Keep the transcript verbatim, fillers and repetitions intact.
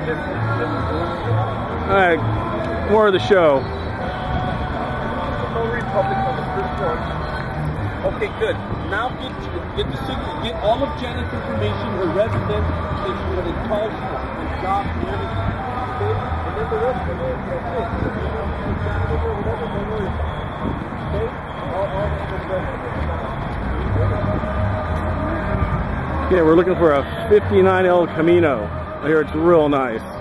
All right, more of the show. Okay, good. Now get get the signature, get all of Janet's information, her residence, what it calls for, her job, and everything. Okay? And then the rest of it, that's it. Okay? All, all Yeah, we're looking for a fifty-nine El Camino. I hear it's real nice.